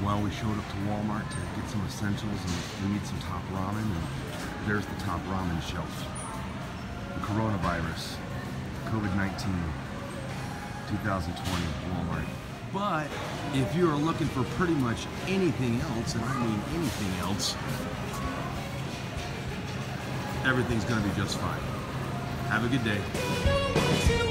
Well, we showed up to Walmart to get some essentials and we need some top ramen, and there's the top ramen shelf. The coronavirus, COVID-19, 2020, Walmart. But if you are looking for pretty much anything else, and I mean anything else, everything's gonna be just fine. Have a good day.